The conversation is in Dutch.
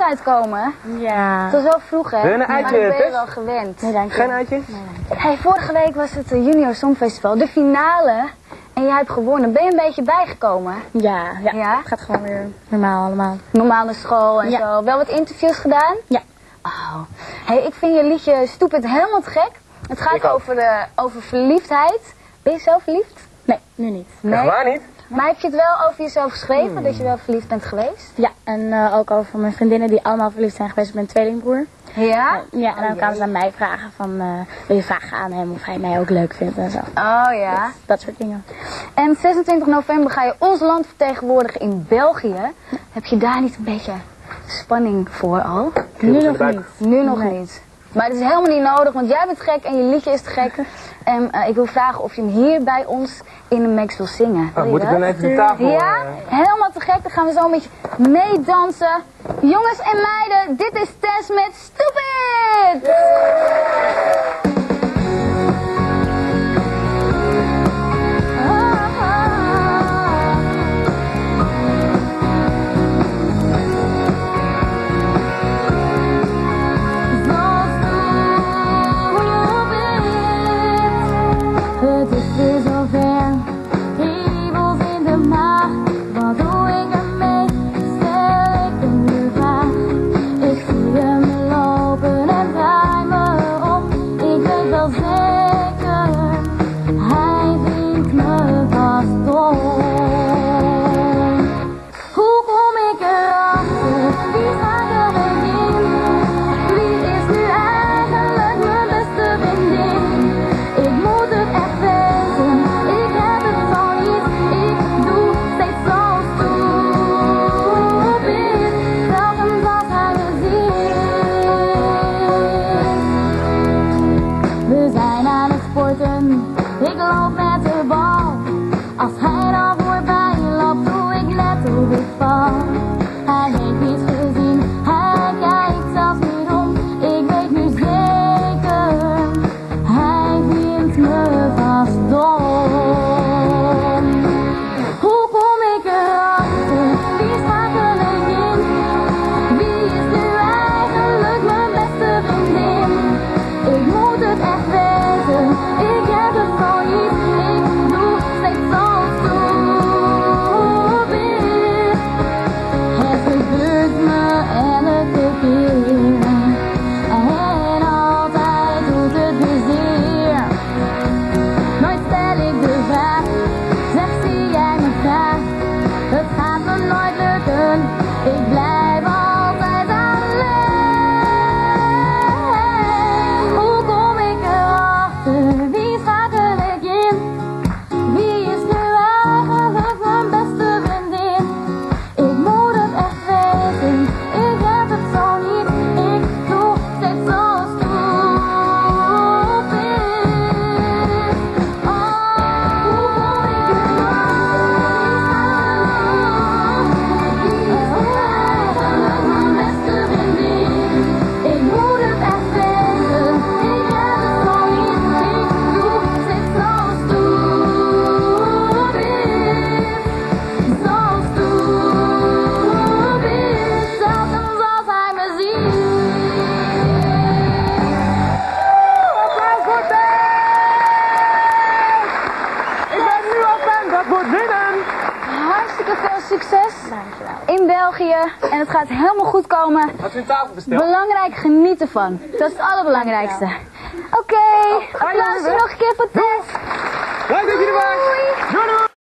uitkomen. Ja. Het was wel vroeg, hè? Wil je een Maar eitje, dat ben je Tess? wel gewend. Nee, dank je. Geen uitje? Hey, vorige week was het Junior Songfestival, de finale. En jij hebt gewonnen. Ben je een beetje bijgekomen? Ja, Ja? het gaat gewoon weer normaal allemaal. Normaal naar school en Ja. zo. Wel wat interviews gedaan? Ja. Oh. Hey, ik vind je liedje Stupid helemaal te gek. Het gaat Ik ook. over verliefdheid. Ben je zelf verliefd? Nee, nu niet. Nee. Echt waar niet? Maar heb je het wel over jezelf geschreven, dat je wel verliefd bent geweest? Ja, en ook over mijn vriendinnen die allemaal verliefd zijn geweest op mijn tweelingbroer. Ja? Ja, en dan kwamen ze aan mij vragen van, wil je vragen aan hem of hij mij ook leuk vindt en zo. Oh ja. Dat soort dingen. En 26 november ga je ons land vertegenwoordigen in België. Heb je daar niet een beetje spanning voor al? Nu nog erbij. niet. Nu nog niet. Maar het is helemaal niet nodig, want jij bent gek en je liedje is te gek. En ik wil vragen of je hem hier bij ons in de Max wil zingen. Wil Oh, je moet ik dat? dan even de tafel... Ja, helemaal te gek. Dan gaan we zo een beetje meedansen. Jongens en meiden, dit is Tess met Stupid! Het is weer zover, kriebels in de maag. Wat doe ik ermee? Stel ik een nieuwe vraag. Ik zie hem lopen en draai me om. Ik weet wel zeker, hij vindt me vast dom. Hoe kom ik erachter? Wie gaat erin? Wie is nu eigenlijk mijn beste vriendin? Ik moet het echt weten, ik heb het zoiets, ik doe steeds zo stupid, telkens als hij me ziet. We zijn aan het sporten, ik loop met de bal. Als hij dan voorbij loopt, doe ik net of ik val. Hij heeft niets gezien, hij kijkt zelfs niet om. Ik weet nu zeker, hij vindt me vast dom. Hoe kom ik erachter? Wie schakel ik in? Wie is nu eigenlijk mijn beste vriendin? Ik moet het echt weten, ik heb het zoiets, ik doe steeds zo stupid. Het gebeurt me elke keer en altijd doet het me zeer. Nooit stel ik de vraag, zeg zie jij me graag. Het gaat me nooit lukken, ik blijf altijd alleen. Hoe kom ik erachter, wie schakel ik in? Wie is nu eigenlijk mijn beste vriendin? Ik moet het echt weten, ik heb het zo niet, ik doe steeds zo stupid. Oh, hoe kom ik erachter? Wie is nu eigenlijk mijn beste vriendin? Ik moet het echt weten, ik heb het zo niet, ik doe steeds zo stupid. Zo stupid, telkens als hij me ziet. Applaus voor Tess! Ik ben nu al fan, dat wordt winnen! Hartstikke veel succes Dankjewel. in België. En het gaat helemaal goed komen. Had u een tafel besteld? Belangrijk, geniet ervan. Dat is het allerbelangrijkste. Oké, applaus nog een keer voor Tess. Leuk dat je er was! Doei doei!